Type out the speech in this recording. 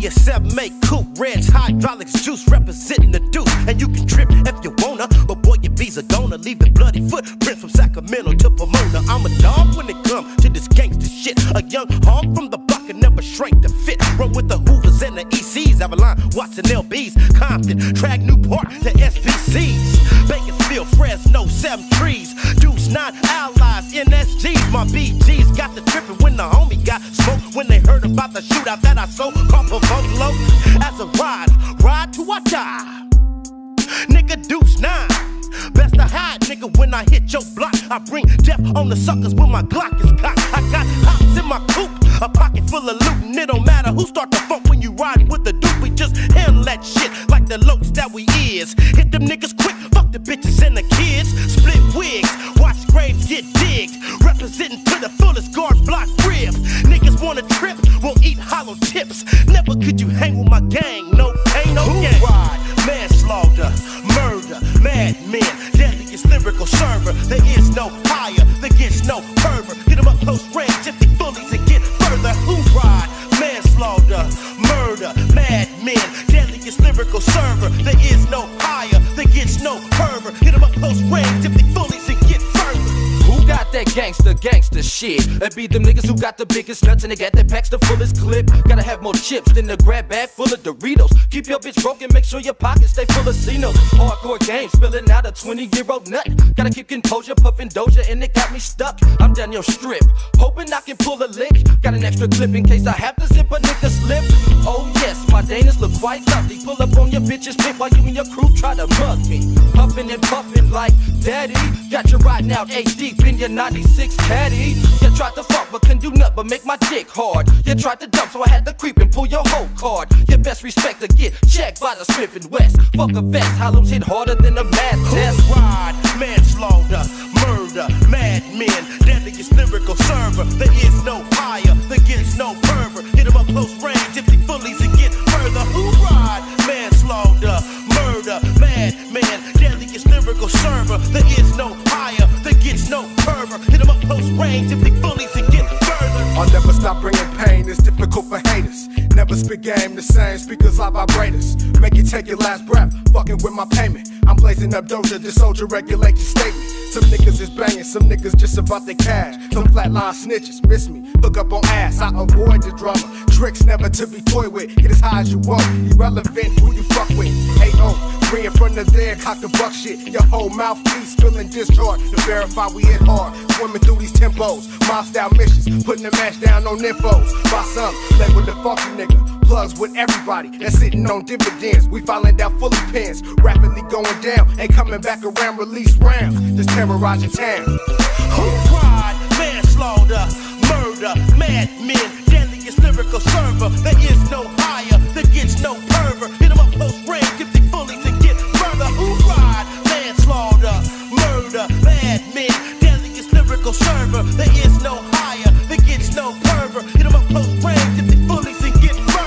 a 7-8 coupe, Reds hydraulics juice representing the deuce. And you can trip if you wanna, but boy, your bees are gonna leave a bloody footprint from Sacramento to Pomona. I'm a dog when it comes to this gangster shit. A young hog from the block and never shrank to fit. Run with the Hoovers and the ECs, Avalon, Watson, LBs, Compton, Trag, Newport, the SPCs, Bakersfield, Fresno, 7 trees, Deuce 9 allies, NSGs. My BGs got the trippin' when the homie got smoked when they heard about the shootout that I so called provoked low. As a ride till I die. Nigga, Deuce 9. Best to hide, nigga, when I hit your block. I bring death on the suckers when my Glock is cocked. I got hops in my coupe, a pocket full of loot, and it don't matter who start the funk when you ride with the dude. We just handle that shit like the lokes that we is. Hit them niggas quick, fuck the bitches and the kids. Split wigs, watch graves get digged. Representing to the fullest, guard block rib. Niggas wanna trip, won't eat hollow tips. Never could you hang with my gang, no pain, no gain. Ride, manslaughter, murder, madmen, deadliest lyrical server. There is no higher, there gets no pervert. Get them up close range, if they bullies and get further. Who ride, manslaughter, murder, madmen, deadliest lyrical server. There is no higher, there gets no pervert. Get them up close range, if they bullies and get further. Who got that gangster shit? It be them niggas who got the biggest nuts and they got that packs the fullest clip. Gotta have more chips than the grab bag full of Doritos. Keep your bitch broke and make sure your pockets stay full of C-notes. Hardcore game, spilling out a 20-year-old nut. Gotta keep composure, puffin' Doja and it got me stuck. I'm down your strip, hoping I can pull a lick. Got an extra clip in case I have to zip a nigga slip. Oh yes, my Danas look quite lovely. Pull up on your bitch's pimp while you and your crew try to mug me. Puffin' and puffin' like daddy. Got you riding out 8 deep in your 96 caddy. You tried to fuck but couldn't do nothing but make my dick hard. You tried to dump so I had to creep and pull your whole card. Your best respect to get checked by the Smith & West. Fuck a vest, hollows hit harder than a math test. Ride, manslaughter, murder, madmen, deadliest lyrical server. There is no higher, there gets no pervert. Hit them up close range, if they bullies and get further. Who ride, manslaughter, murder, madman, deadliest lyrical server. There is no higher, there gets no pervert. Hit them up close range, if they bullies and get further. I'll never stop bringing pain, it's difficult for haters. Never spit game the same, speakers like vibrators. Make you take your last breath, fucking with my payment. I'm blazing up Doja, this soldier regulate your statement. Some niggas is banging, some niggas just about their cash. Some flatline snitches, miss me, hook up on ass. I avoid the drama, tricks never to be toyed with. Get as high as you want, irrelevant who you fuck with. A.O. 3 in front of there, cock the buck shit. Your whole mouthpiece spilling discharge to verify we hit hard. Swimming through these tempos, mob style missions, putting the match down on infos. By some, led with the funky nigga. Plugs with everybody that's sitting on dividends. We filing down fully pins, rapidly going down. Ain't coming back around, release rounds. Just terrorizing town. Who ride, manslaughter, murder, madmen, deadliest lyrical server. There is no higher, there gets no pervert. Hit them up close range, if they bullies and get further. Who ride, manslaughter, murder, madmen, deadliest lyrical server. There is no higher, there gets no pervert. Hit them up close range, if they bullies and get further.